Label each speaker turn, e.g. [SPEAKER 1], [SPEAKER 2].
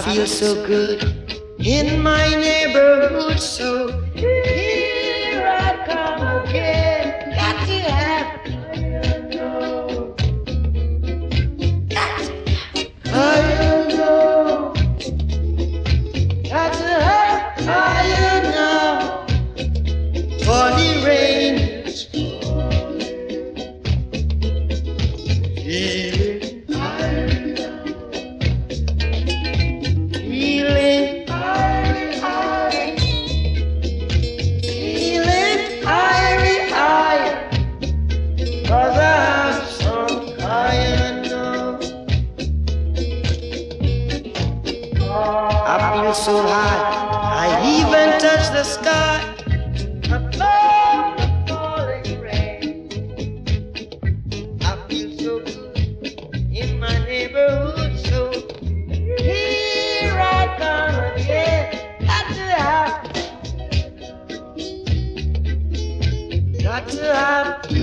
[SPEAKER 1] feel so good in my neighborhood, so here I come again. Got to have higher now. Got to have higher now. For the rain is feeling higher now. Feeling higher, higher. Feeling higher, higher. 'Cause I have some higher now. I feel so high, I even touch the sky. Above the falling rain, I feel so good in my neighborhood, so here I come again. Got to have